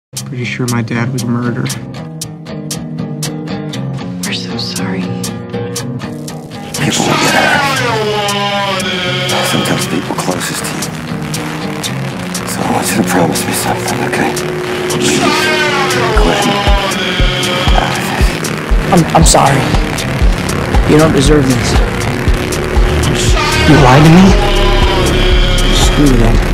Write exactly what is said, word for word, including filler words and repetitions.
Pretty sure my dad was murdered. We're so sorry. People will get hurt. Sometimes people closest to you. So I want you to promise me something, okay? Leave Gwen out of this. I'm, I'm sorry. You don't deserve this. You lied to me? Screw that.